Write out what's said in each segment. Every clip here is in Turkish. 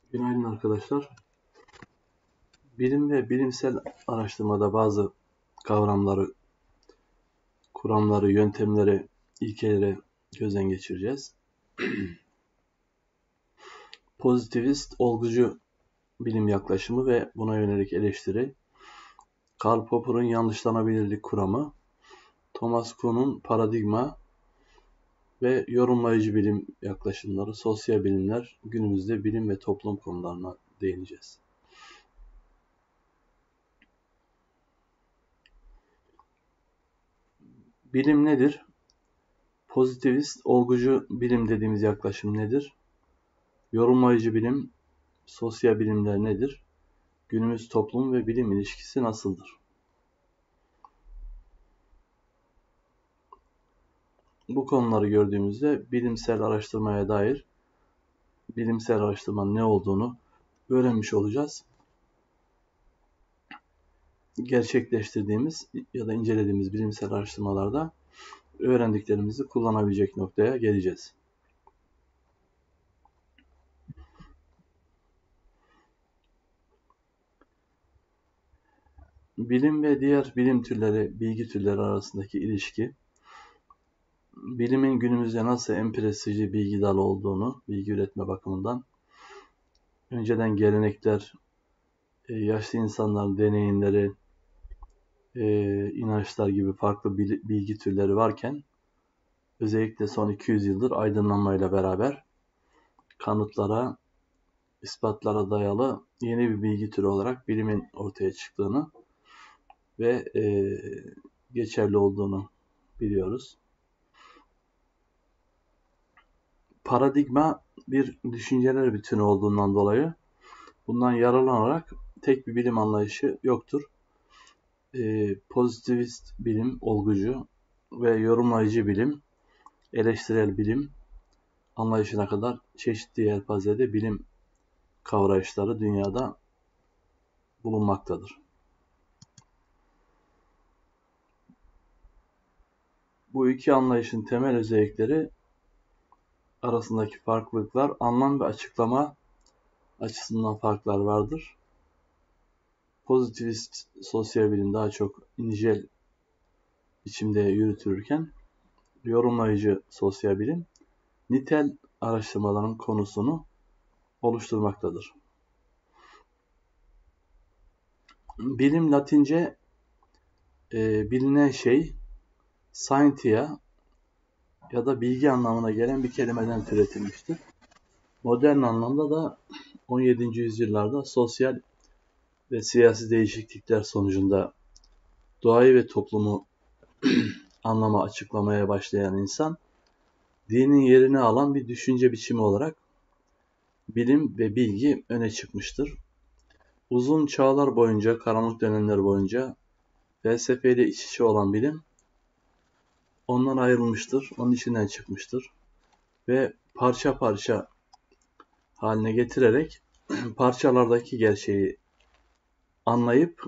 Günaydın arkadaşlar. Bilim ve bilimsel araştırmada bazı kavramları, kuramları, yöntemleri, ilkeleri gözden geçireceğiz. Pozitivist, olgucu bilim yaklaşımı ve buna yönelik eleştiri, Karl Popper'ın yanlışlanabilirlik kuramı, Thomas Kuhn'un paradigma ve yorumlayıcı bilim yaklaşımları, sosyal bilimler, günümüzde bilim ve toplum konularına değineceğiz. Bilim nedir? Pozitivist, olgucu bilim dediğimiz yaklaşım nedir? Yorumlayıcı bilim, sosyal bilimler nedir? Günümüz toplum ve bilim ilişkisi nasıldır? Bu konuları gördüğümüzde bilimsel araştırmaya dair bilimsel araştırmanın ne olduğunu öğrenmiş olacağız. Gerçekleştirdiğimiz ya da incelediğimiz bilimsel araştırmalarda öğrendiklerimizi kullanabilecek noktaya geleceğiz. Bilim ve diğer bilim türleri, bilgi türleri arasındaki ilişki, bilimin günümüzde nasıl en prestijli bilgi dalı olduğunu, bilgi üretme bakımından, önceden gelenekler, yaşlı insanların deneyimleri, inançlar gibi farklı bilgi türleri varken, özellikle son 200 yıldır aydınlanmayla beraber kanıtlara, ispatlara dayalı yeni bir bilgi türü olarak bilimin ortaya çıktığını ve geçerli olduğunu biliyoruz. Paradigma bir düşünceler bütünü olduğundan dolayı bundan yararlanarak tek bir bilim anlayışı yoktur. Pozitivist bilim, olgucu ve yorumlayıcı bilim, eleştirel bilim anlayışına kadar çeşitli yelpazede bilim kavrayışları dünyada bulunmaktadır. Bu iki anlayışın temel özellikleri arasındaki farklılıklar, anlam ve açıklama açısından farklar vardır. Pozitivist sosyal bilim daha çok nicel biçimde yürütülürken, yorumlayıcı sosyal bilim nitel araştırmaların konusunu oluşturmaktadır. Bilim Latince bilinen şey, scientia ya da bilgi anlamına gelen bir kelimeden türetilmiştir. Modern anlamda da 17. yüzyıllarda sosyal ve siyasi değişiklikler sonucunda doğayı ve toplumu anlama, açıklamaya başlayan insan, dinin yerini alan bir düşünce biçimi olarak bilim ve bilgi öne çıkmıştır. Uzun çağlar boyunca, karanlık dönemler boyunca felsefeyle iç içe olan bilim ondan ayrılmıştır, onun içinden çıkmıştır ve parça parça haline getirerek parçalardaki gerçeği anlayıp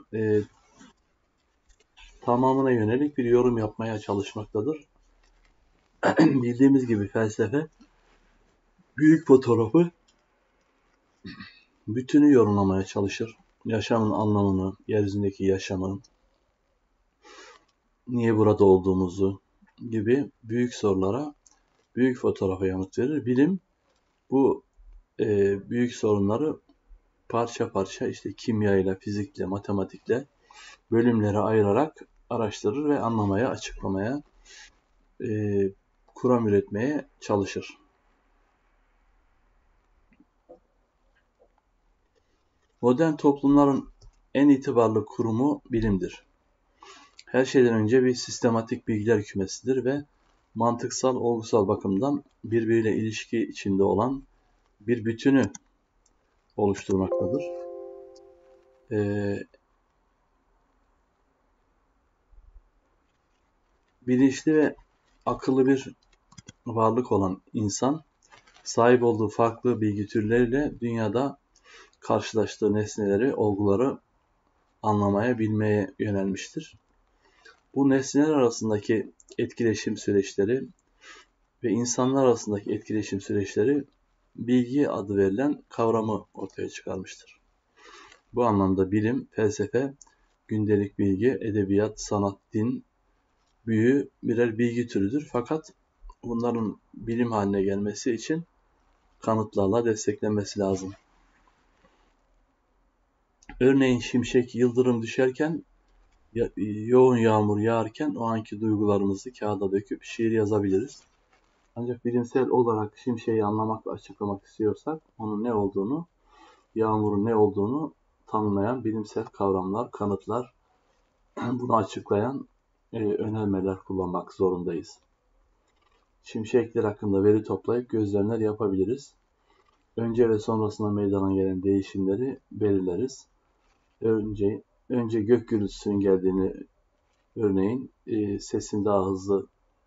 tamamına yönelik bir yorum yapmaya çalışmaktadır. Bildiğimiz gibi felsefe büyük fotoğrafı bütünü yorumlamaya çalışır. Yaşamın anlamını, yeryüzündeki yaşamın, niye burada olduğumuzu gibi büyük sorulara, büyük fotoğrafa yanıt verir. Bilim bu büyük sorunları parça parça işte kimyayla, fizikle, matematikle bölümlere ayırarak araştırır ve anlamaya, açıklamaya, kuram üretmeye çalışır. Modern toplumların en itibarlı kurumu bilimdir. Her şeyden önce bir sistematik bilgiler kümesidir ve mantıksal, olgusal bakımdan birbiriyle ilişki içinde olan bir bütünü oluşturmaktadır. Bilinçli ve akıllı bir varlık olan insan, sahip olduğu farklı bilgi türleriyle dünyada karşılaştığı nesneleri, olguları anlamaya, bilmeye yönelmiştir. Bu nesneler arasındaki etkileşim süreçleri ve insanlar arasındaki etkileşim süreçleri bilgi adı verilen kavramı ortaya çıkarmıştır. Bu anlamda bilim, felsefe, gündelik bilgi, edebiyat, sanat, din, büyü birer bilgi türüdür. Fakat bunların bilim haline gelmesi için kanıtlarla desteklenmesi lazım. Örneğin şimşek, yıldırım düşerken, yoğun yağmur yağarken o anki duygularımızı kağıda döküp şiir yazabiliriz. Ancak bilimsel olarak şimşeği anlamak ve açıklamak istiyorsak onun ne olduğunu, yağmurun ne olduğunu tanımlayan bilimsel kavramlar, kanıtlar, bunu açıklayan önermeler kullanmak zorundayız. Şimşekler hakkında veri toplayıp gözlemler yapabiliriz. Önce ve sonrasında meydana gelen değişimleri belirleriz. Önce gök gürültüsünün geldiğini, örneğin sesin daha hızlı,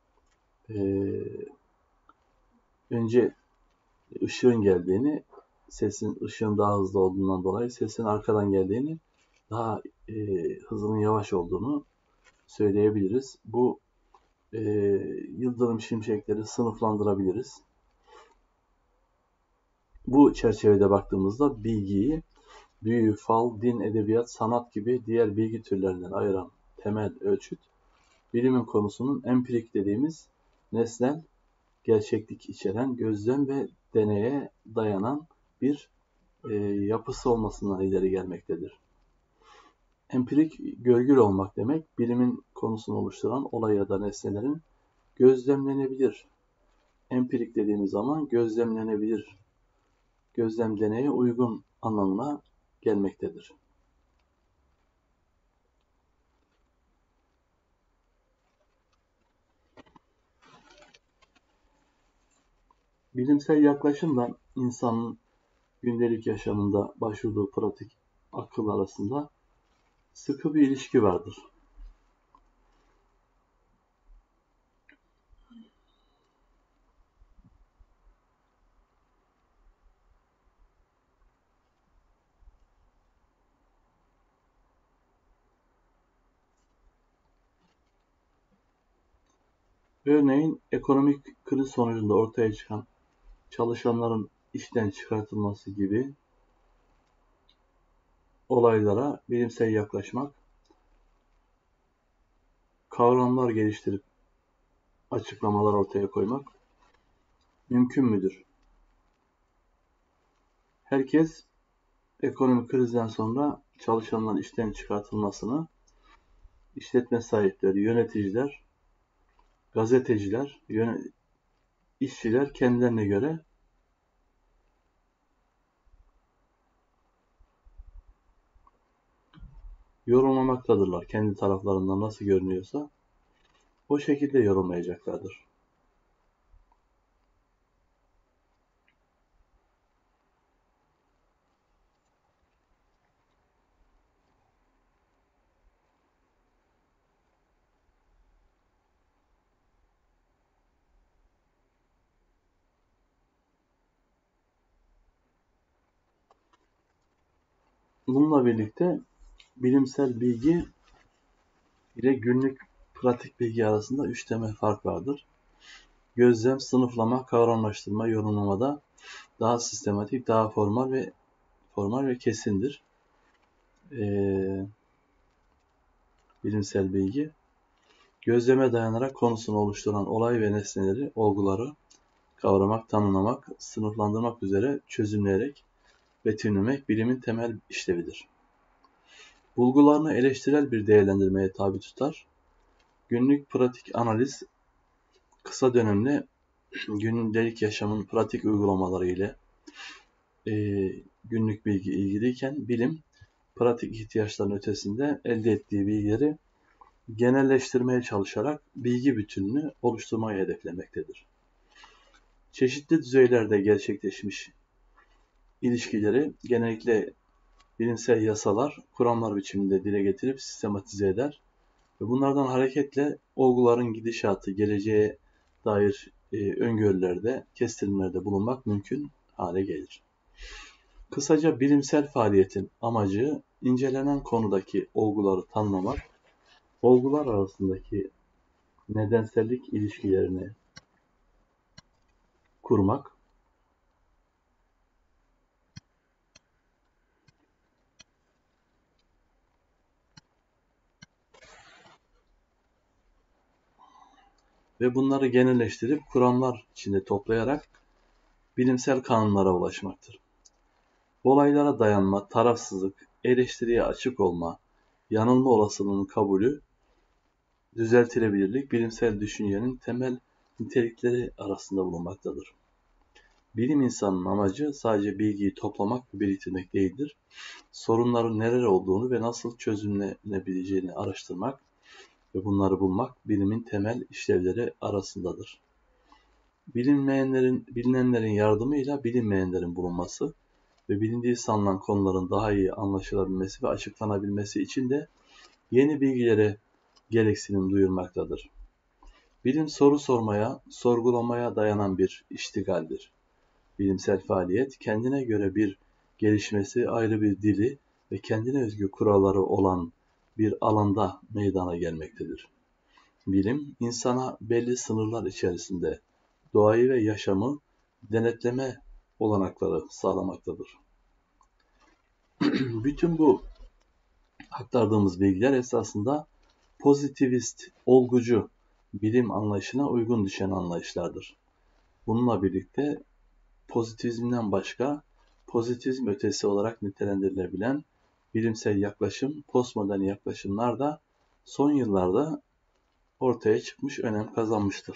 önce ışığın geldiğini, ışığın daha hızlı olduğundan dolayı sesin arkadan geldiğini, daha hızının yavaş olduğunu söyleyebiliriz. Bu yıldırım şimşekleri sınıflandırabiliriz. Bu çerçevede baktığımızda bilgiyi büyü, fal, din, edebiyat, sanat gibi diğer bilgi türlerinden ayıran temel ölçüt, bilimin konusunun empirik dediğimiz nesnel, gerçeklik içeren, gözlem ve deneye dayanan bir yapısı olmasından ileri gelmektedir. Empirik, görgül olmak demek, bilimin konusunu oluşturan olay ya da nesnelerin gözlemlenebilir. Empirik dediğimiz zaman gözlemlenebilir, gözlemleneye uygun anlamına gelmektedir. Bilimsel yaklaşımla insanın gündelik yaşamında başvurduğu pratik akıl arasında sıkı bir ilişki vardır. Örneğin ekonomik kriz sonucunda ortaya çıkan çalışanların işten çıkartılması gibi olaylara bilimsel yaklaşmak, kavramlar geliştirip açıklamalar ortaya koymak mümkün müdür? Herkes ekonomik krizden sonra çalışanların işten çıkartılmasını işletme sahipleri, yöneticiler, gazeteciler, işçiler kendilerine göre yorumlamaktadırlar. Kendi taraflarından nasıl görünüyorsa o şekilde yorumlayacaklardır. Bununla birlikte bilimsel bilgi ile günlük pratik bilgi arasında 3 temel fark vardır. Gözlem, sınıflama, kavramlaştırma, yorumlamada daha sistematik, daha formal ve kesindir. Bilimsel bilgi, gözleme dayanarak konusunu oluşturan olay ve nesneleri, olguları kavramak, tanımlamak, sınıflandırmak üzere çözümleyerek betimlemek bilimin temel işlevidir. Bulgularını eleştirel bir değerlendirmeye tabi tutar. Günlük pratik analiz, kısa dönemli gündelik yaşamın pratik uygulamaları ile günlük bilgi ilgiliyken bilim, pratik ihtiyaçların ötesinde elde ettiği bilgileri genelleştirmeye çalışarak bilgi bütününü oluşturmayı hedeflemektedir. Çeşitli düzeylerde gerçekleşmiş ilişkileri genellikle bilimsel yasalar, kuramlar biçiminde dile getirip sistematize eder ve bunlardan hareketle olguların gidişatı, geleceğe dair öngörülerde, kestirimlerde bulunmak mümkün hale gelir. Kısaca bilimsel faaliyetin amacı incelenen konudaki olguları tanımlamak, olgular arasındaki nedensellik ilişkilerini kurmak, ve bunları genelleştirip kuramlar içinde toplayarak bilimsel kanunlara ulaşmaktır. Olaylara dayanma, tarafsızlık, eleştiriye açık olma, yanılma olasılığının kabulü, düzeltilebilirlik bilimsel düşüncenin temel nitelikleri arasında bulunmaktadır. Bilim insanının amacı sadece bilgiyi toplamak ve biriktirmek değildir. Sorunların neler olduğunu ve nasıl çözümlenebileceğini araştırmak ve bunları bulmak bilimin temel işlevleri arasındadır. Bilinenlerin yardımıyla bilinmeyenlerin bulunması ve bilindiği sanılan konuların daha iyi anlaşılabilmesi ve açıklanabilmesi için de yeni bilgilere gereksinim duyurmaktadır. Bilim soru sormaya, sorgulamaya dayanan bir iştigaldir. Bilimsel faaliyet, kendine göre bir gelişmesi, ayrı bir dili ve kendine özgü kuralları olan bir alanda meydana gelmektedir. Bilim, insana belli sınırlar içerisinde doğayı ve yaşamı denetleme olanakları sağlamaktadır. Bütün bu aktardığımız bilgiler esasında pozitivist, olgucu bilim anlayışına uygun düşen anlayışlardır. Bununla birlikte pozitivizmden başka, pozitivizm ötesi olarak nitelendirilebilen bilimsel yaklaşım, postmodern yaklaşımlar da son yıllarda ortaya çıkmış, önem kazanmıştır.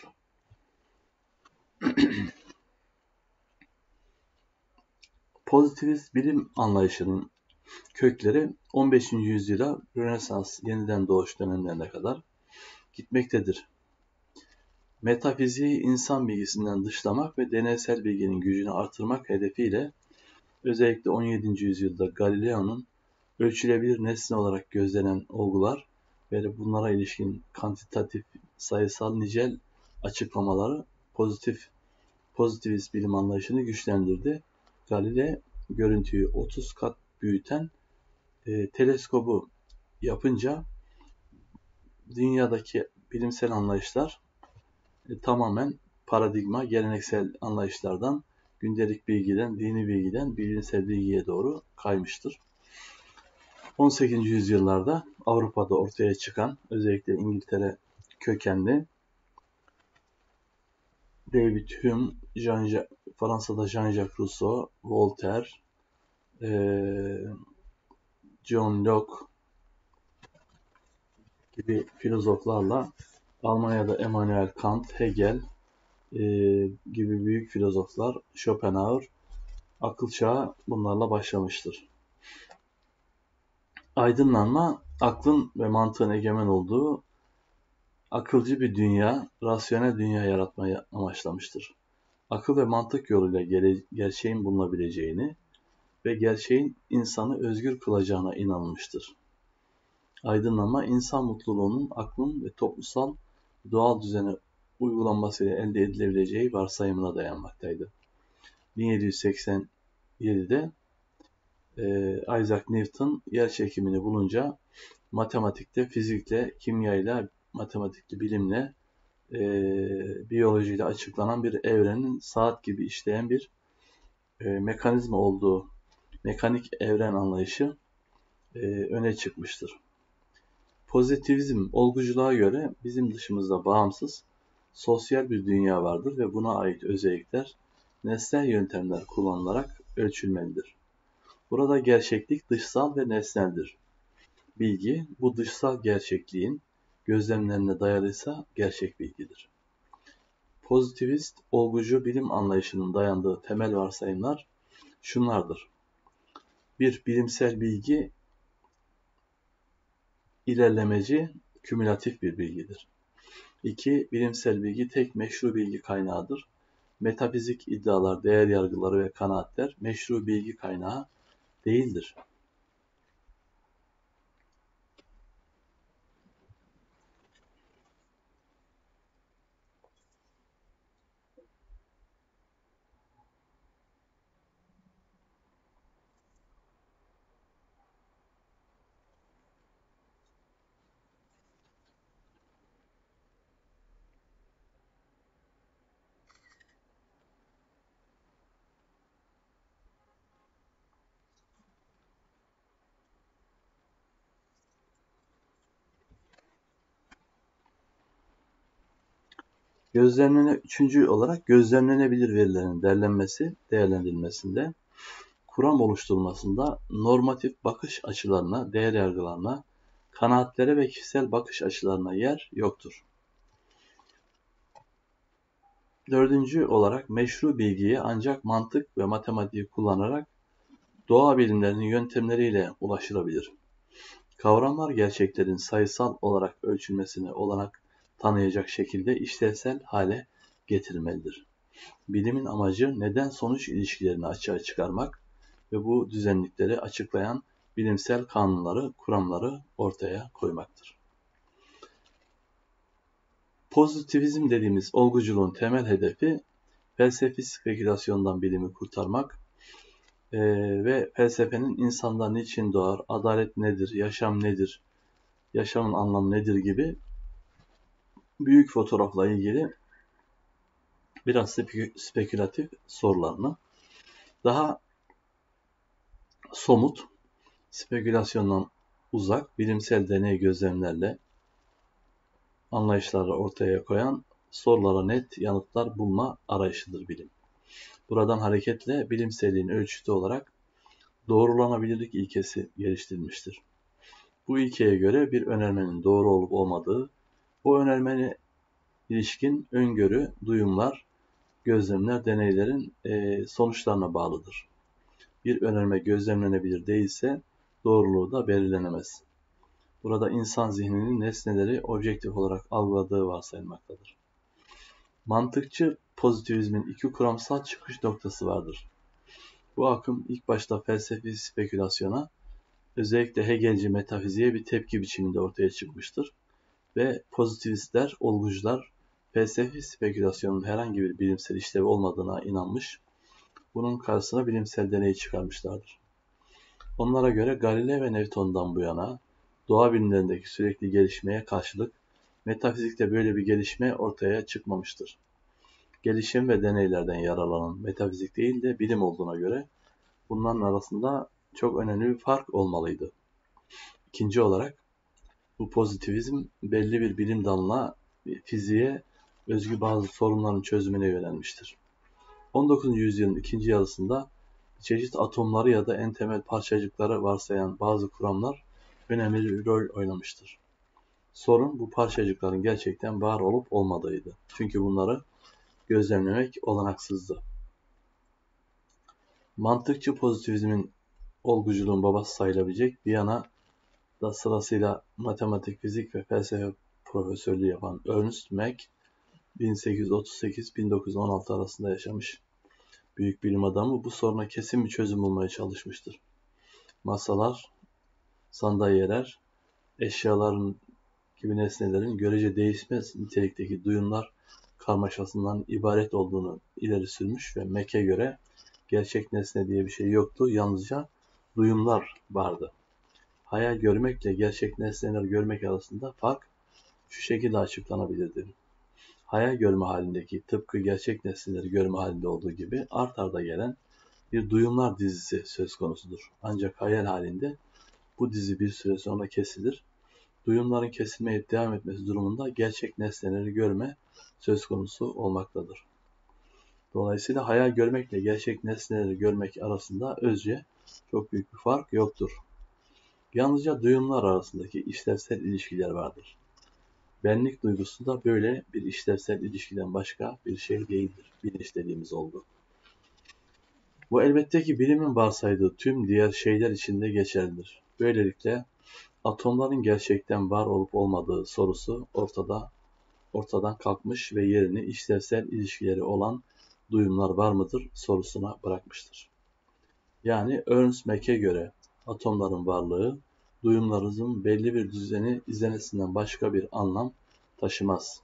Pozitivist bilim anlayışının kökleri 15. yüzyıla Rönesans, yeniden doğuş dönemlerine kadar gitmektedir. Metafiziği insan bilgisinden dışlamak ve deneysel bilginin gücünü artırmak hedefiyle özellikle 17. yüzyılda Galileo'nun ölçülebilir nesne olarak gözlenen olgular ve bunlara ilişkin kantitatif, sayısal, nicel açıklamaları pozitivist bilim anlayışını güçlendirdi. Galileo görüntüyü 30 kat büyüten teleskobu yapınca dünyadaki bilimsel anlayışlar tamamen paradigma, geleneksel anlayışlardan, gündelik bilgiden, dini bilgiden bilimsel bilgiye doğru kaymıştır. 18. yüzyıllarda Avrupa'da ortaya çıkan, özellikle İngiltere kökenli David Hume, Fransa'da Jean-Jacques Rousseau, Voltaire, John Locke gibi filozoflarla, Almanya'da Immanuel Kant, Hegel gibi büyük filozoflar, Schopenhauer, akıl çağı bunlarla başlamıştır. Aydınlanma, aklın ve mantığın egemen olduğu akılcı bir dünya, rasyonel dünya yaratmayı amaçlamıştır. Akıl ve mantık yoluyla gerçeğin bulunabileceğini ve gerçeğin insanı özgür kılacağına inanılmıştır. Aydınlanma, insan mutluluğunun aklın ve toplumsal doğal düzene uygulanmasıyla elde edilebileceği varsayımına dayanmaktaydı. 1787'de Isaac Newton yerçekimini bulunca matematikte, fizikle, kimyayla, matematikli bilimle, biyolojiyle açıklanan bir evrenin saat gibi işleyen bir mekanizma olduğu mekanik evren anlayışı öne çıkmıştır. Pozitivizm olguculuğa göre bizim dışımızda bağımsız, sosyal bir dünya vardır ve buna ait özellikler nesnel yöntemler kullanılarak ölçülmelidir. Burada gerçeklik dışsal ve nesneldir. Bilgi, bu dışsal gerçekliğin gözlemlerine dayalıysa gerçek bilgidir. Pozitivist, olgucu bilim anlayışının dayandığı temel varsayımlar şunlardır. 1. Bilimsel bilgi ilerlemeci, kümülatif bir bilgidir. 2. Bilimsel bilgi tek meşru bilgi kaynağıdır. Metafizik iddialar, değer yargıları ve kanaatler meşru bilgi kaynağı değildir. Üçüncü olarak gözlemlenebilir verilerin derlenmesi, değerlendirilmesinde, kuram oluşturulmasında normatif bakış açılarına, değer yargılarına, kanaatlere ve kişisel bakış açılarına yer yoktur. Dördüncü olarak meşru bilgiye ancak mantık ve matematiği kullanarak doğa bilimlerinin yöntemleriyle ulaşılabilir. Kavramlar gerçeklerin sayısal olarak ölçülmesine olanak tanıyacak şekilde işlevsel hale getirilmelidir. Bilimin amacı neden-sonuç ilişkilerini açığa çıkarmak ve bu düzenlikleri açıklayan bilimsel kanunları, kuramları ortaya koymaktır. Pozitivizm dediğimiz olguculuğun temel hedefi felsefi spekülasyondan bilimi kurtarmak ve felsefenin insanlar niçin doğar, adalet nedir, yaşam nedir, yaşamın anlamı nedir gibi büyük fotoğrafla ilgili biraz spekülatif sorularını daha somut, spekülasyondan uzak, bilimsel deney gözlemlerle anlayışları ortaya koyan sorulara net yanıtlar bulma arayışıdır bilim. Buradan hareketle bilimselliğin ölçütü olarak doğrulanabilirlik ilkesi geliştirilmiştir. Bu ilkeye göre bir önermenin doğru olup olmadığı, o önermeye ilişkin öngörü, duyumlar, gözlemler, deneylerin sonuçlarına bağlıdır. Bir önerme gözlemlenebilir değilse doğruluğu da belirlenemez. Burada insan zihninin nesneleri objektif olarak algıladığı varsayılmaktadır. Mantıkçı pozitivizmin iki kuramsal çıkış noktası vardır. Bu akım ilk başta felsefi spekülasyona, özellikle Hegelci metafiziğe bir tepki biçiminde ortaya çıkmıştır ve pozitivistler, olgucular, felsefi spekülasyonun herhangi bir bilimsel işlevi olmadığına inanmış, bunun karşısına bilimsel deneyi çıkarmışlardır. Onlara göre Galileo ve Newton'dan bu yana doğa bilimlerindeki sürekli gelişmeye karşılık metafizikte böyle bir gelişme ortaya çıkmamıştır. Gelişim ve deneylerden yararlanan metafizik değil de bilim olduğuna göre bunların arasında çok önemli bir fark olmalıydı. İkinci olarak bu pozitivizm belli bir bilim dalına, fiziğe özgü bazı sorunların çözümüne yönelmiştir. 19. yüzyılın ikinci yarısında çeşit atomları ya da en temel parçacıkları varsayan bazı kuramlar önemli bir rol oynamıştır. Sorun bu parçacıkların gerçekten var olup olmadığıydı. Çünkü bunları gözlemlemek olanaksızdı. Mantıkçı pozitivizmin olguculuğun babası sayılabilecek, bir yana da sırasıyla matematik, fizik ve felsefe profesörlüğü yapan Ernst Mach 1838-1916 arasında yaşamış büyük bilim adamı bu soruna kesin bir çözüm bulmaya çalışmıştır. Masalar, sandalyeler, eşyaların gibi nesnelerin görece değişmez nitelikteki duyumlar karmaşasından ibaret olduğunu ileri sürmüş ve Mach'e göre gerçek nesne diye bir şey yoktu, yalnızca duyumlar vardı. Hayal görmekle gerçek nesneler görmek arasında fark şu şekilde açıklanabilirdi. Hayal görme halindeki tıpkı gerçek nesneleri görme halinde olduğu gibi art arda gelen bir duyumlar dizisi söz konusudur. Ancak hayal halinde bu dizi bir süre sonra kesilir. Duyumların kesilmeyip devam etmesi durumunda gerçek nesneleri görme söz konusu olmaktadır. Dolayısıyla hayal görmekle gerçek nesneleri görmek arasında özce çok büyük bir fark yoktur. Yalnızca duyumlar arasındaki işlevsel ilişkiler vardır. Benlik duygusu da böyle bir işlevsel ilişkiden başka bir şey değildir. Bilinç dediğimiz olgu. Bu elbette ki bilimin varsaydığı tüm diğer şeyler için de geçerlidir. Böylelikle atomların gerçekten var olup olmadığı sorusu ortadan kalkmış ve yerini işlevsel ilişkileri olan duyumlar var mıdır sorusuna bırakmıştır. Yani Ernst Mach'e göre atomların varlığı duyumlarımızın belli bir düzeni izlemesinden başka bir anlam taşımaz.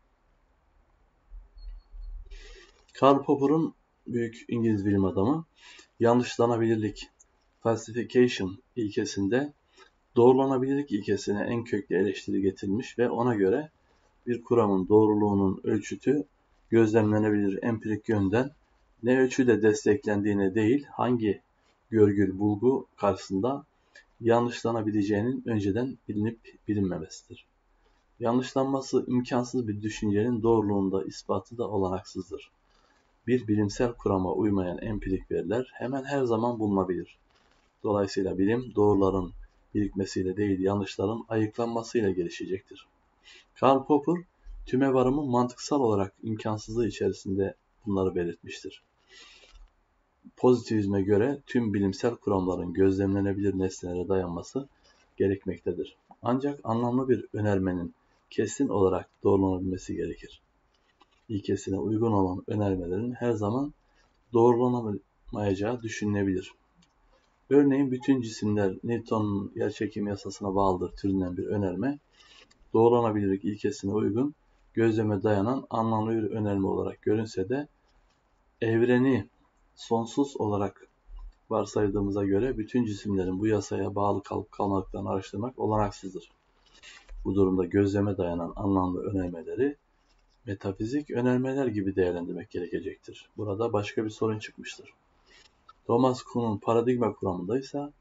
Karl Popper'ın büyük İngiliz bilim adamı yanlışlanabilirlik falsification ilkesinde doğrulanabilirlik ilkesine en köklü eleştiri getirmiş ve ona göre bir kuramın doğruluğunun ölçütü gözlemlenebilir empirik yönden ne ölçüde desteklendiğine değil hangi görgül bulgu karşısında yanlışlanabileceğinin önceden bilinip bilinmemesidir. Yanlışlanması imkansız bir düşüncenin doğruluğunda ispatı da olanaksızdır. Bir bilimsel kurama uymayan empirik veriler hemen her zaman bulunabilir. Dolayısıyla bilim doğruların birikmesiyle değil yanlışların ayıklanmasıyla gelişecektir. Karl Popper, tümevarımın mantıksal olarak imkansızlığı içerisinde bunları belirtmiştir. Pozitivizme göre tüm bilimsel kuramların gözlemlenebilir nesnelere dayanması gerekmektedir. Ancak anlamlı bir önermenin kesin olarak doğrulanabilmesi gerekir. İlkesine uygun olan önermelerin her zaman doğrulanamayacağı düşünülebilir. Örneğin bütün cisimler Newton'un yerçekim yasasına bağlıdır türünden bir önerme, doğrulanabilirlik ilkesine uygun, gözleme dayanan anlamlı bir önerme olarak görünse de evreni sonsuz olarak varsaydığımıza göre bütün cisimlerin bu yasaya bağlı kalıp kalmadıklarını araştırmak olanaksızdır. Bu durumda gözleme dayanan anlamlı önermeleri metafizik önermeler gibi değerlendirmek gerekecektir. Burada başka bir sorun çıkmıştır. Thomas Kuhn'un paradigma kuramında ise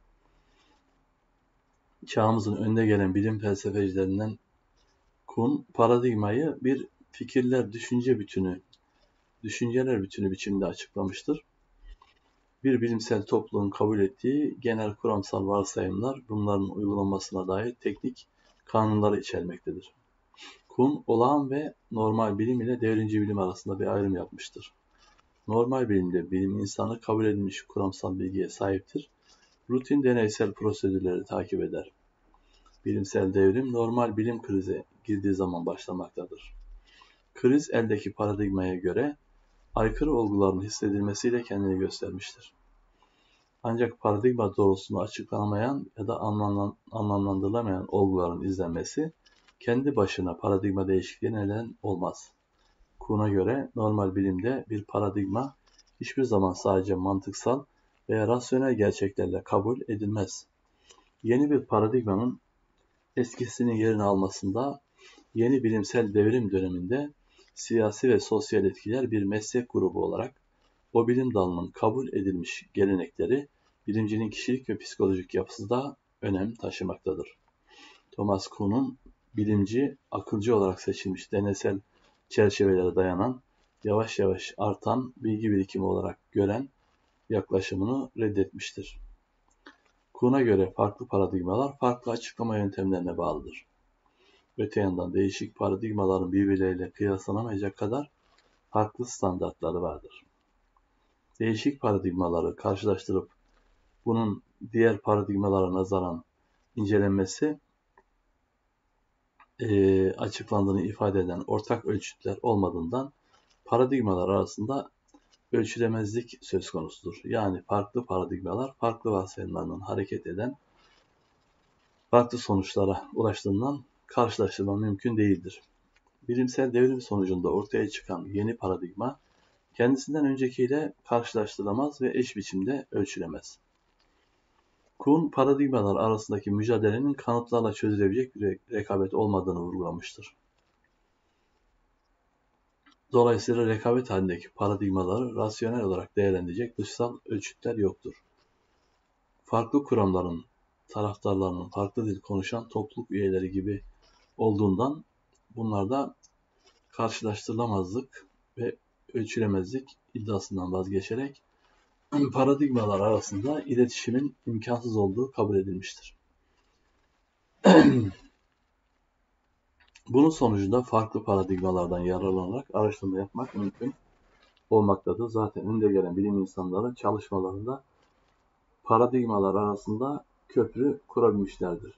çağımızın önde gelen bilim felsefecilerinden Kuhn, paradigmayı bir düşünceler bütünü biçimde açıklamıştır. Bir bilimsel topluluğun kabul ettiği genel kuramsal varsayımlar bunların uygulanmasına dair teknik kanunları içermektedir. Kuhn, olağan ve normal bilim ile devrimci bilim arasında bir ayrım yapmıştır. Normal bilimde bilim insanı kabul edilmiş kuramsal bilgiye sahiptir. Rutin deneysel prosedürleri takip eder. Bilimsel devrim normal bilim krize girdiği zaman başlamaktadır. Kriz eldeki paradigmaya göre aykırı olguların hissedilmesiyle kendini göstermiştir. Ancak paradigma doğrultusunda açıklanamayan ya da anlamlandırılamayan olguların izlenmesi kendi başına paradigma değişikliği neden olmaz. Kuhn'a göre normal bilimde bir paradigma hiçbir zaman sadece mantıksal veya rasyonel gerçeklerle kabul edilmez. Yeni bir paradigmanın eskisinin yerini almasında yeni bilimsel devrim döneminde siyasi ve sosyal etkiler bir meslek grubu olarak o bilim dalının kabul edilmiş gelenekleri bilimcinin kişilik ve psikolojik yapısı da önem taşımaktadır. Thomas Kuhn'un bilimci, akılcı olarak seçilmiş deneysel çerçevelere dayanan, yavaş yavaş artan bilgi birikimi olarak gören yaklaşımını reddetmiştir. Kuhn'a göre farklı paradigmalar farklı açıklama yöntemlerine bağlıdır. Öte yandan değişik paradigmaların birbirleriyle kıyaslanamayacak kadar farklı standartları vardır. Değişik paradigmaları karşılaştırıp bunun diğer paradigmalara nazaran incelenmesi açıklandığını ifade eden ortak ölçütler olmadığından paradigmalar arasında ölçülemezlik söz konusudur. Yani farklı paradigmalar farklı varsayımlardan hareket eden farklı sonuçlara ulaştığından karşılaştırma mümkün değildir. Bilimsel devrim sonucunda ortaya çıkan yeni paradigma kendisinden öncekiyle karşılaştırılamaz ve eş biçimde ölçülemez. Kuhn, paradigmalar arasındaki mücadelenin kanıtlarla çözülebilecek bir rekabet olmadığını vurgulamıştır. Dolayısıyla rekabet halindeki paradigmaları rasyonel olarak değerlendirecek dışsal ölçütler yoktur. Farklı kuramların taraftarlarının farklı dil konuşan topluluk üyeleri gibi olduğundan bunlarda karşılaştırılamazlık ve ölçülemezlik iddiasından vazgeçerek paradigmalar arasında iletişimin imkansız olduğu kabul edilmiştir. Bunun sonucunda farklı paradigmalardan yararlanarak araştırma yapmak mümkün olmaktadır. Zaten önde gelen bilim insanları çalışmalarında paradigmalar arasında köprü kurabilmişlerdir.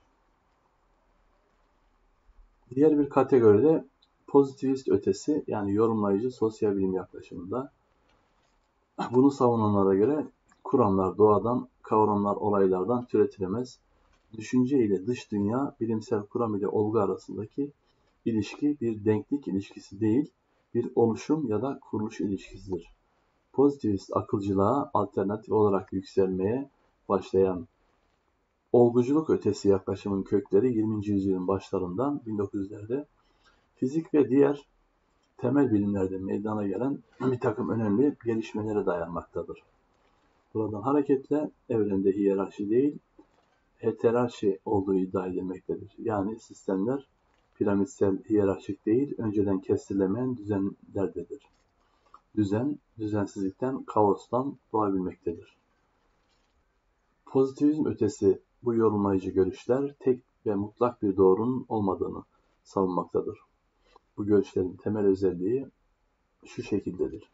Diğer bir kategoride pozitivist ötesi yani yorumlayıcı sosyal bilim yaklaşımında bunu savunanlara göre kuramlar doğadan, kavramlar olaylardan türetilemez. Düşünce ile dış dünya, bilimsel kuram ile olgu arasındaki ilişki bir denklik ilişkisi değil, bir oluşum ya da kuruluş ilişkisidir. Pozitivist akılcılığa alternatif olarak yükselmeye başlayan olguculuk ötesi yaklaşımın kökleri 20. yüzyılın başlarından 1900'lerde fizik ve diğer temel bilimlerde meydana gelen bir takım önemli gelişmelere dayanmaktadır. Buradan hareketle evrende hiyerarşi değil, heterarşi olduğu iddia edilmektedir. Yani sistemler piramitsel, hiyerarşik değil, önceden kestirilemeyen düzenlerdedir. Düzen, düzensizlikten, kaostan doğabilmektedir. Pozitivizm ötesi bu yorumlayıcı görüşler tek ve mutlak bir doğrunun olmadığını savunmaktadır. Bu görüşlerin temel özelliği şu şekildedir.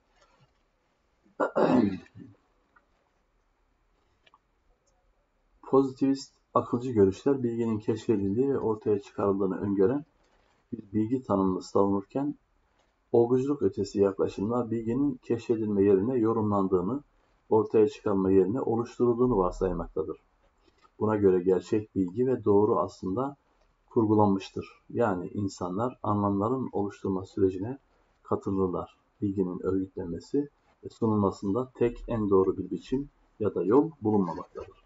Pozitivist akılcı görüşler bilginin keşfedildiği ve ortaya çıkarıldığını öngören bir bilgi tanımını savunurken, olguculuk ötesi yaklaşımlar bilginin keşfedilme yerine yorumlandığını, ortaya çıkarma yerine oluşturulduğunu varsaymaktadır. Buna göre gerçek bilgi ve doğru aslında kurgulanmıştır. Yani insanlar anlamların oluşturma sürecine katılırlar. Bilginin örgütlenmesi ve sunulmasında tek en doğru bir biçim ya da yol bulunmamaktadır.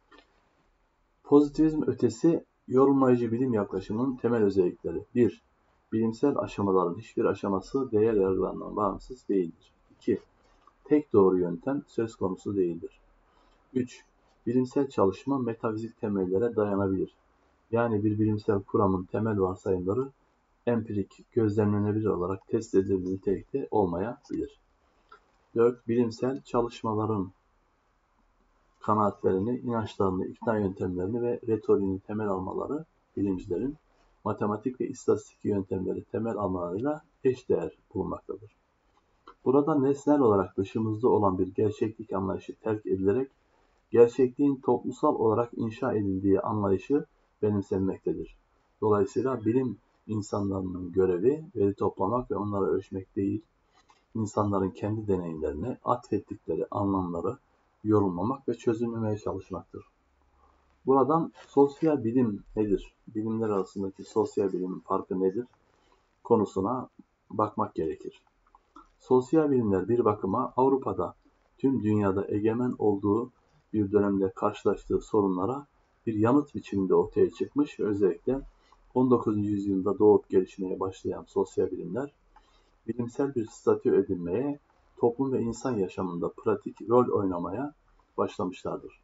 Pozitivizm ötesi yorumlayıcı bilim yaklaşımının temel özellikleri: 1. Bilimsel aşamaların hiçbir aşaması değer yargılarından bağımsız değildir. 2. Tek doğru yöntem söz konusu değildir. 3. Bilimsel çalışma metafizik temellere dayanabilir. Yani bir bilimsel kuramın temel varsayımları empirik, gözlemlenebilir olarak test edilebilir nitelikte olmayabilir. 4. Bilimsel çalışmaların kanaatlerini, inançlarını, ikna yöntemlerini ve retoriğini temel almaları bilimcilerin matematik ve istatistik yöntemleri temel almalarıyla eşdeğer bulunmaktadır. Burada nesnel olarak dışımızda olan bir gerçeklik anlayışı terk edilerek gerçekliğin toplumsal olarak inşa edildiği anlayışı benimsenmektedir. Dolayısıyla bilim insanlarının görevi veri toplamak ve onları ölçmek değil, insanların kendi deneyimlerine atfettikleri anlamları yorumlamak ve çözümlemeye çalışmaktır. Buradan sosyal bilim nedir? Bilimler arasındaki sosyal bilimin farkı nedir? Konusuna bakmak gerekir. Sosyal bilimler bir bakıma Avrupa'da tüm dünyada egemen olduğu bir dönemde karşılaştığı sorunlara bir yanıt biçiminde ortaya çıkmış ve özellikle 19. yüzyılda doğup gelişmeye başlayan sosyal bilimler, bilimsel bir statü edinmeye, toplum ve insan yaşamında pratik rol oynamaya başlamışlardır.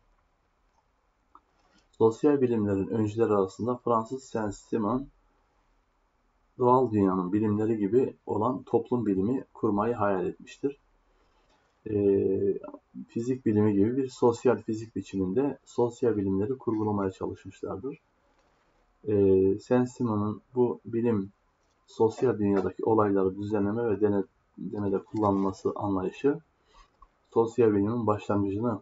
Sosyal bilimlerin öncüleri arasında Fransız Saint-Simon, doğal dünyanın bilimleri gibi olan toplum bilimi kurmayı hayal etmiştir. Fizik bilimi gibi bir sosyal fizik biçiminde sosyal bilimleri kurgulamaya çalışmışlardır. Saint-Simon'un bu bilim sosyal dünyadaki olayları düzenleme ve denemede kullanılması anlayışı sosyal bilimin başlangıcını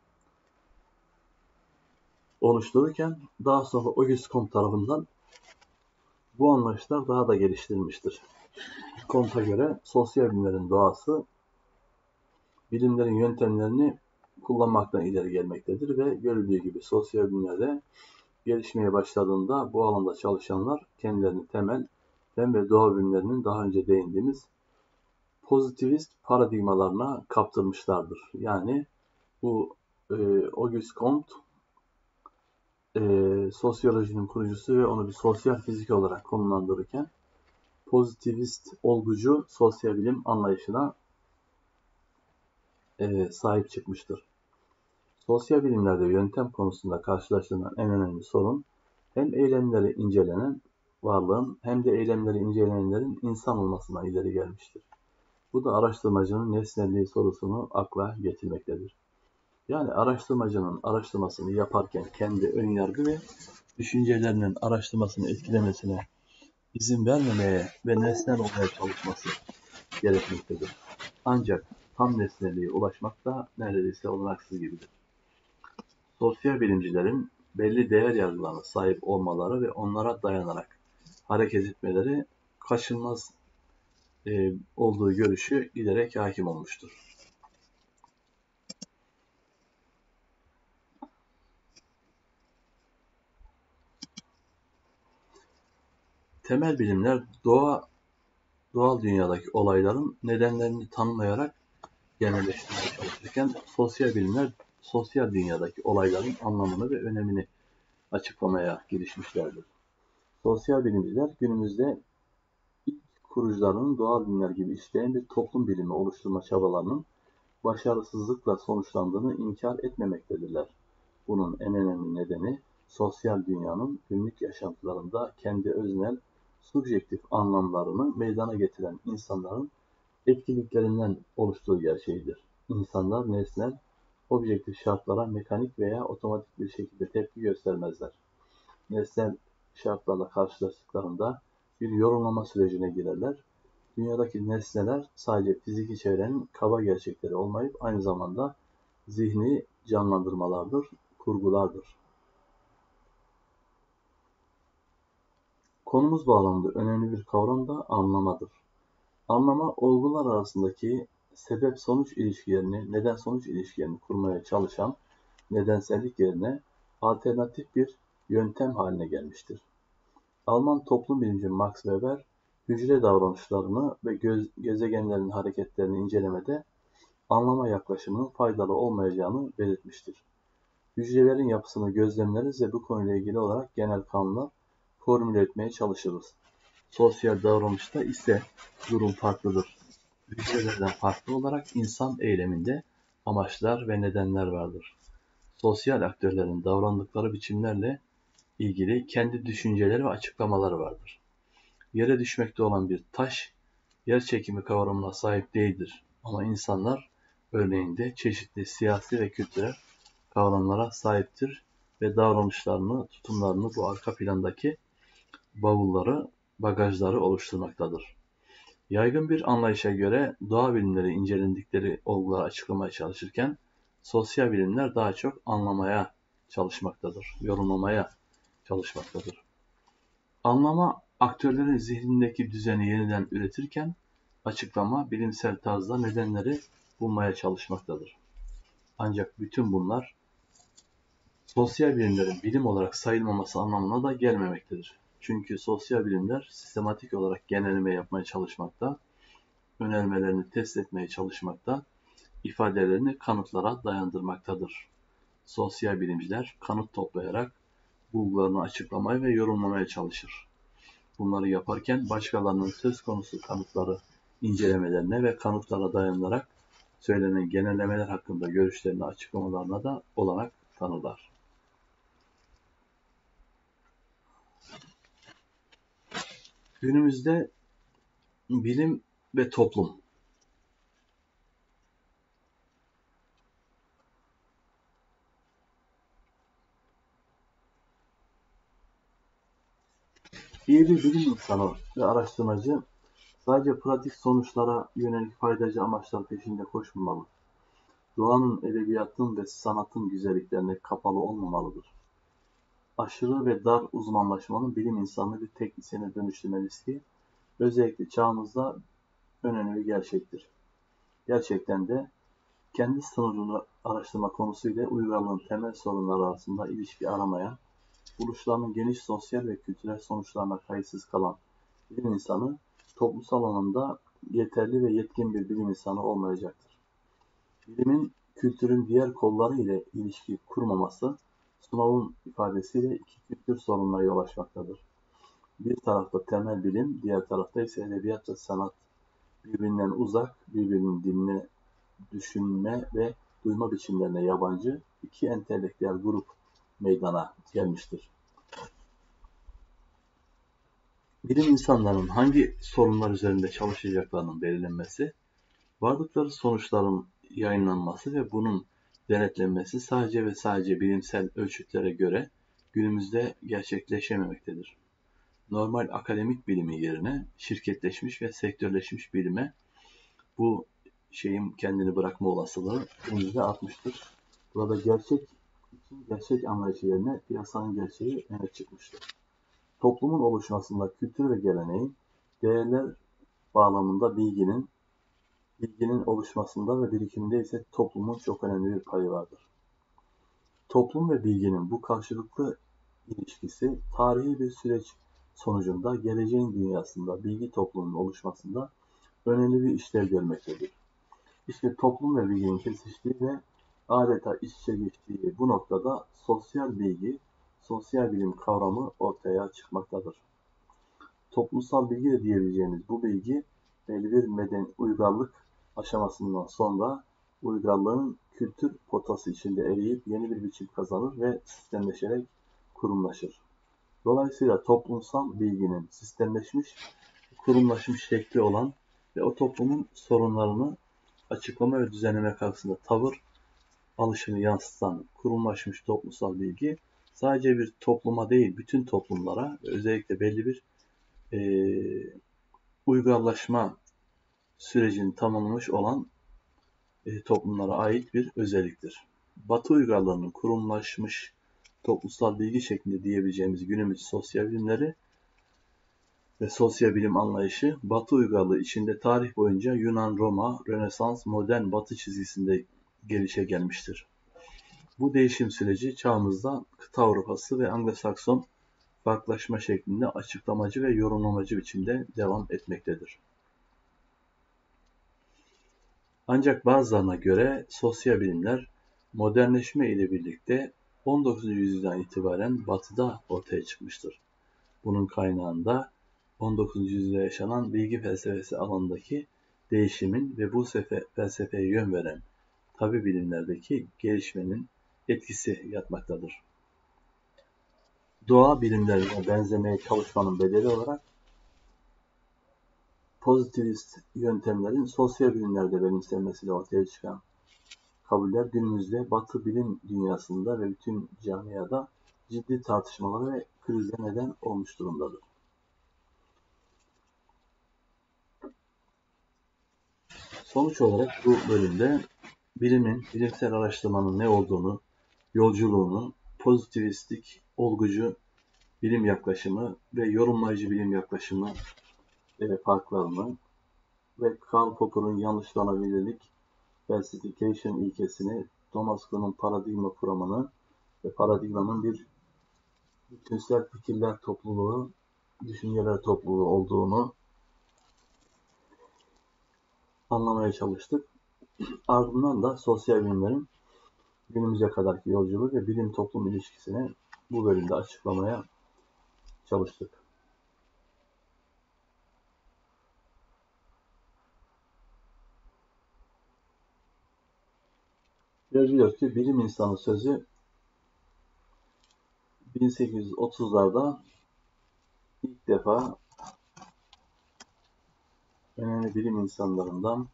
oluştururken daha sonra Auguste Comte tarafından bu anlayışlar daha da geliştirilmiştir. Comte'a göre sosyal bilimlerin doğası bilimlerin yöntemlerini kullanmaktan ileri gelmektedir ve görüldüğü gibi sosyal bilimlerde gelişmeye başladığında bu alanda çalışanlar kendilerini temel fen ve doğa bilimlerinin daha önce değindiğimiz pozitivist paradigmalarına kaptırmışlardır. Yani bu Auguste Comte sosyolojinin kurucusu ve onu bir sosyal fizik olarak konumlandırırken pozitivist olgucu sosyal bilim anlayışına sahip çıkmıştır. Sosyal bilimlerde yöntem konusunda karşılaşılan en önemli sorun hem eylemleri incelenen varlığın hem de eylemleri incelenenlerin insan olmasına ileri gelmiştir. Bu da araştırmacının nesnelliği sorusunu akla getirmektedir. Yani araştırmacının araştırmasını yaparken kendi önyargı ve düşüncelerinin araştırmasını etkilemesine izin vermemeye ve nesnel olmaya çalışması gerekmektedir. Ancak tam nesnelliğe ulaşmak da neredeyse olanaksız gibidir. Sosyal bilimcilerin belli değer yargılarına sahip olmaları ve onlara dayanarak hareket etmeleri kaçınılmaz olduğu görüşü giderek hakim olmuştur. Temel bilimler doğal dünyadaki olayların nedenlerini tanımlayarak genelleştirmeye çalışırken sosyal bilimler sosyal dünyadaki olayların anlamını ve önemini açıklamaya girişmişlerdir. Sosyal bilimciler günümüzde ilk kurucularının doğal bilimler gibi işleyen bir toplum bilimi oluşturma çabalarının başarısızlıkla sonuçlandığını inkar etmemektedirler. Bunun en önemli nedeni sosyal dünyanın günlük yaşantılarında kendi öznel subjektif anlamlarını meydana getiren insanların etkinliklerinden oluştuğu gerçeğidir. İnsanlar, nesnel, objektif şartlara mekanik veya otomatik bir şekilde tepki göstermezler. Nesnel şartlarla karşılaştıklarında bir yorumlama sürecine girerler. Dünyadaki nesneler sadece fiziki çevrenin kaba gerçekleri olmayıp aynı zamanda zihni canlandırmalardır, kurgulardır. Konumuz bağlamında önemli bir kavram da anlamadır. Anlama, olgular arasındaki sebep-sonuç ilişkilerini, neden-sonuç ilişkilerini kurmaya çalışan nedensellik yerine alternatif bir yöntem haline gelmiştir. Alman toplum bilimci Max Weber, hücre davranışlarını ve gezegenlerin hareketlerini incelemede anlama yaklaşımının faydalı olmayacağını belirtmiştir. Hücrelerin yapısını gözlemleriz ve bu konuyla ilgili olarak genel kanunlar formüle etmeye çalışırız. Sosyal davranışta ise durum farklıdır. Hücrelerden farklı olarak insan eyleminde amaçlar ve nedenler vardır. Sosyal aktörlerin davrandıkları biçimlerle ilgili kendi düşünceleri ve açıklamaları vardır. Yere düşmekte olan bir taş, yer çekimi kavramına sahip değildir. Ama insanlar örneğinde çeşitli siyasi ve kültürel kavramlara sahiptir ve davranışlarını, tutumlarını bu arka plandaki bavulları, bagajları oluşturmaktadır. Yaygın bir anlayışa göre doğa bilimleri incelendikleri olguları açıklamaya çalışırken, sosyal bilimler daha çok anlamaya çalışmaktadır, yorumlamaya çalışmaktadır. Anlama, aktörlerin zihnindeki düzeni yeniden üretirken, açıklama, bilimsel tarzda nedenleri bulmaya çalışmaktadır. Ancak bütün bunlar, sosyal bilimlerin bilim olarak sayılmaması anlamına da gelmemektedir. Çünkü sosyal bilimler sistematik olarak genelleme yapmaya çalışmakta, önermelerini test etmeye çalışmakta, ifadelerini kanıtlara dayandırmaktadır. Sosyal bilimciler kanıt toplayarak bulgularını açıklamaya ve yorumlamaya çalışır. Bunları yaparken başkalarının söz konusu kanıtları incelemelerine ve kanıtlara dayanarak söylenen genellemeler hakkında görüşlerini açıklamalarına da olanak tanırlar. Günümüzde bilim ve toplum. İyi bir bilim insanı ve araştırmacı sadece pratik sonuçlara yönelik faydacı amaçlar peşinde koşmamalı. Doğanın, edebiyatın ve sanatın güzelliklerine kapalı olmamalıdır. Aşırı ve dar uzmanlaşmanın bilim insanını bir teknisyene dönüştürme riski, özellikle çağımızda önemli bir gerçektir. Gerçekten de kendi sınırını araştırma konusuyla uygarlığın temel sorunları arasında ilişki aramayan, buluşlarının geniş sosyal ve kültürel sonuçlarına kayıtsız kalan bilim insanı, toplumsal alanda yeterli ve yetkin bir bilim insanı olmayacaktır. Bilimin, kültürün diğer kolları ile ilişki kurmaması, Snow'un ifadesiyle iki kültür sorununa yol açmaktadır. Bir tarafta temel bilim, diğer tarafta ise edebiyat ve sanat birbirinden uzak, birbirinin diline, düşünme ve duyma biçimlerine yabancı iki entelektüel grup meydana gelmiştir. Bilim insanlarının hangi sorunlar üzerinde çalışacaklarının belirlenmesi, vardıkları sonuçların yayınlanması ve bunun denetlenmesi sadece ve sadece bilimsel ölçütlere göre günümüzde gerçekleşememektedir. Normal akademik bilimi yerine şirketleşmiş ve sektörleşmiş bilime bu şeyin kendini bırakma olasılığı günümüzde artmıştır. Burada gerçek anlayışı yerine piyasanın gerçeği öne çıkmıştır. Toplumun oluşmasında kültür ve geleneğin, değerler bağlamında bilginin oluşmasında ve birikiminde ise toplumun çok önemli bir payı vardır. Toplum ve bilginin bu karşılıklı ilişkisi tarihi bir süreç sonucunda geleceğin dünyasında bilgi toplumunun oluşmasında önemli bir işlev görmektedir. İşte toplum ve bilginin kesiştiği ve adeta iç içe geçtiği bu noktada sosyal bilgi, sosyal bilim kavramı ortaya çıkmaktadır. Toplumsal bilgi de diyebileceğimiz bu bilgi belli bir uygarlık aşamasından sonra uygarlığın kültür potası içinde eriyip yeni bir biçim kazanır ve sistemleşerek kurumlaşır. Dolayısıyla toplumsal bilginin sistemleşmiş, kurumlaşmış şekli olan ve o toplumun sorunlarını açıklama ve düzenleme karşısında tavır alışını yansıtan kurumlaşmış toplumsal bilgi sadece bir topluma değil, bütün toplumlara ve özellikle belli bir uygarlaşma sürecini tamamlamış olan toplumlara ait bir özelliktir. Batı uygarlığının kurumlaşmış toplumsal bilgi şeklinde diyebileceğimiz günümüz sosyal bilimleri ve sosyal bilim anlayışı, Batı uygarlığı içinde tarih boyunca Yunan, Roma, Rönesans, modern Batı çizgisinde gelişe gelmiştir. Bu değişim süreci çağımızda kıta Avrupası ve Anglo-Sakson farklılaşma şeklinde açıklamacı ve yorumlamacı biçimde devam etmektedir. Ancak bazılarına göre sosyal bilimler modernleşme ile birlikte 19. yüzyıldan itibaren Batı'da ortaya çıkmıştır. Bunun kaynağında 19. yüzyılda yaşanan bilgi felsefesi alanındaki değişimin ve bu felsefeye yön veren tabi bilimlerdeki gelişmenin etkisi yatmaktadır. Doğa bilimlerine benzemeye çalışmanın bedeli olarak pozitivist yöntemlerin sosyal bilimlerde benimsenmesiyle ortaya çıkan kabuller günümüzde Batı bilim dünyasında ve bütün camiada ciddi tartışmalara ve krize neden olmuş durumdadır. Sonuç olarak bu bölümde bilimin, bilimsel araştırmanın ne olduğunu, yolculuğunu, pozitivistik, olgucu bilim yaklaşımı ve yorumlayıcı bilim yaklaşımı farklarını ve Karl Popper'ın yanlışlanabilirlik falsification ilkesini, Thomas Kuhn'un paradigma kuramını ve paradigmanın bir bütünsel fikirler topluluğu, düşünceler topluluğu olduğunu anlamaya çalıştık. Ardından da sosyal bilimlerin günümüze kadarki yolculuğu ve bilim-toplum ilişkisini bu bölümde açıklamaya çalıştık. Görülüyor ki bilim insanı sözü 1830'larda ilk defa önemli bilim insanlarından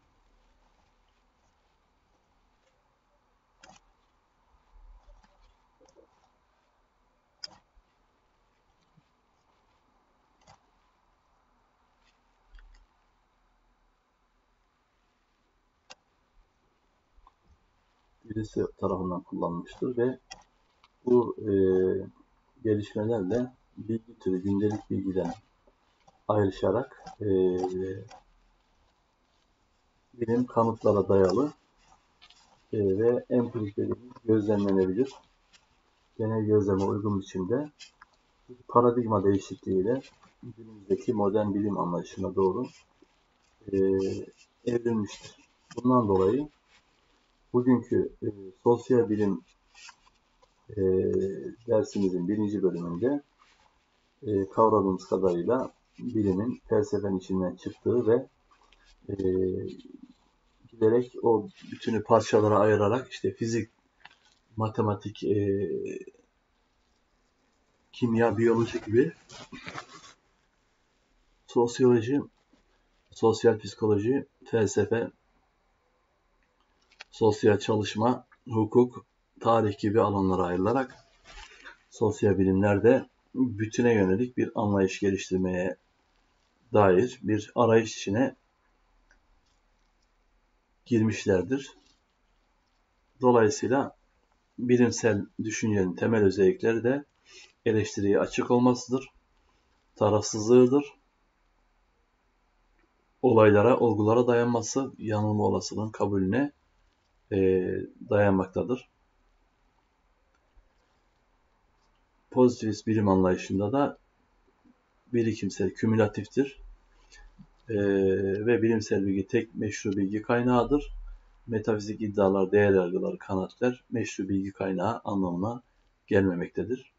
birisi tarafından kullanılmıştır ve bu gelişmelerle bilgi türü gündelik bilgiden ayrışarak bilim kanıtlara dayalı ve empirik dediğimiz gözlemlenebilir, genel gözleme uygun biçimde paradigma değişikliğiyle günümüzdeki modern bilim anlayışına doğru evrilmiştir. Bundan dolayı bugünkü sosyal bilim dersimizin 1. bölümünde kavradığımız kadarıyla bilimin felsefenin içinden çıktığı ve giderek o bütünü parçalara ayırarak işte fizik, matematik, kimya, biyoloji gibi sosyoloji, sosyal psikoloji, felsefe, sosyal çalışma, hukuk, tarih gibi alanlara ayrılarak sosyal bilimlerde bütüne yönelik bir anlayış geliştirmeye dair bir arayış içine girmişlerdir. Dolayısıyla bilimsel düşüncenin temel özellikleri de eleştiriye açık olmasıdır, tarafsızlığıdır, olaylara, olgulara dayanması, yanılma olasılığın kabulüne dayanmaktadır. Pozitivist bilim anlayışında da birikimsel, kümülatiftir ve bilimsel bilgi tek meşru bilgi kaynağıdır. Metafizik iddialar, değer yargıları, kanaatler meşru bilgi kaynağı anlamına gelmemektedir.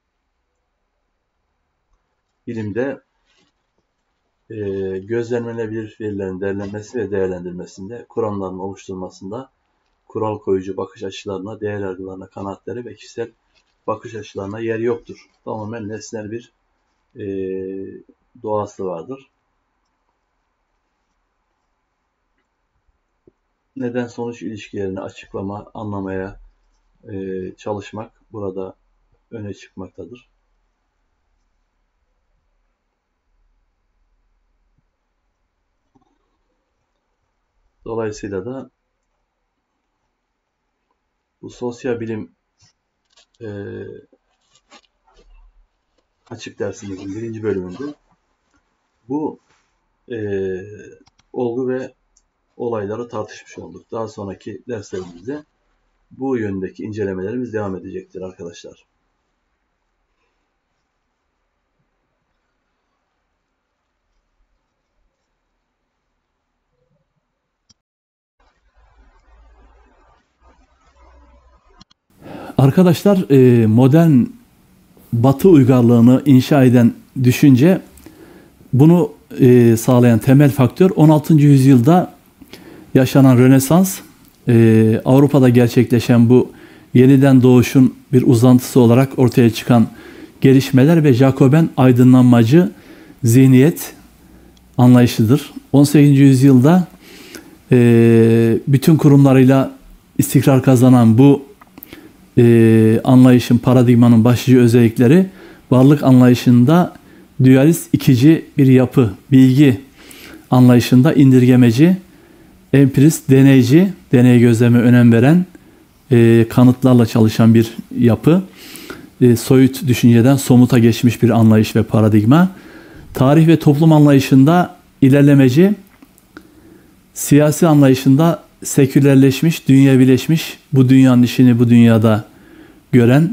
Bilimde gözlemlenebilir verilerin derlenmesi ve değerlendirilmesinde, kuramların oluşturulmasında, kural koyucu bakış açılarına, değer yargılarına, kanaatlere ve kişisel bakış açılarına yer yoktur. Tamamen nesnel bir doğası vardır. Neden sonuç ilişkilerini açıklama, anlamaya çalışmak burada öne çıkmaktadır. Dolayısıyla da bu sosyal bilim açık dersimizin 1. bölümünde bu olgu ve olayları tartışmış olduk. Daha sonraki derslerimizde bu yöndeki incelemelerimiz devam edecektir arkadaşlar. Arkadaşlar, modern Batı uygarlığını inşa eden düşünce, bunu sağlayan temel faktör 16. yüzyılda yaşanan Rönesans, Avrupa'da gerçekleşen bu yeniden doğuşun bir uzantısı olarak ortaya çıkan gelişmeler ve Jacoben aydınlanmacı zihniyet anlayışıdır. 18. yüzyılda bütün kurumlarıyla istikrar kazanan bu anlayışın, paradigmanın başlıca özellikleri, varlık anlayışında dualist, ikici bir yapı, bilgi anlayışında indirgemeci, empirist, deneyci, deney gözleme önem veren, kanıtlarla çalışan bir yapı, soyut düşünceden somuta geçmiş bir anlayış ve paradigma, tarih ve toplum anlayışında ilerlemeci, siyasi anlayışında sekülerleşmiş, dünyevileşmiş, bu dünyanın işini bu dünyada gören,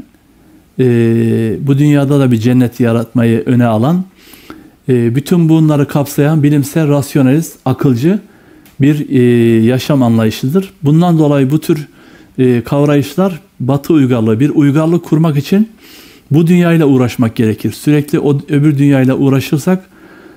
bu dünyada da bir cennet yaratmayı öne alan, bütün bunları kapsayan bilimsel, rasyonelist, akılcı bir yaşam anlayışıdır. Bundan dolayı bu tür kavrayışlar Batı uygarlığı, bir uygarlık kurmak için bu dünyayla uğraşmak gerekir. Sürekli o öbür dünyayla uğraşırsak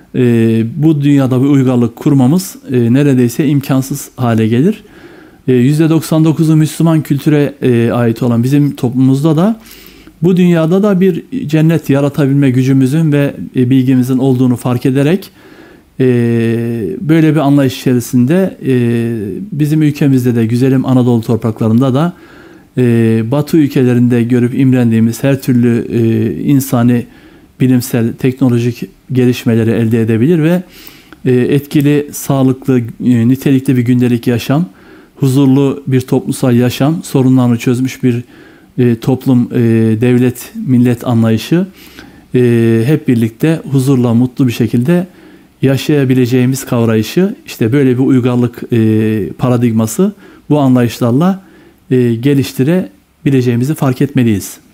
bu dünyada bir uygarlık kurmamız neredeyse imkansız hale gelir. %99'u Müslüman kültüre ait olan bizim toplumumuzda da bu dünyada da bir cennet yaratabilme gücümüzün ve bilgimizin olduğunu fark ederek böyle bir anlayış içerisinde bizim ülkemizde de, güzelim Anadolu topraklarında da Batı ülkelerinde görüp imrendiğimiz her türlü insani, bilimsel, teknolojik gelişmeleri elde edebilir ve etkili, sağlıklı, nitelikli bir gündelik yaşam, huzurlu bir toplumsal yaşam, sorunlarını çözmüş bir toplum, devlet, millet anlayışı hep birlikte huzurla, mutlu bir şekilde yaşayabileceğimiz kavrayışı, işte böyle bir uygarlık paradigması, bu anlayışlarla geliştirebileceğimizi fark etmeliyiz.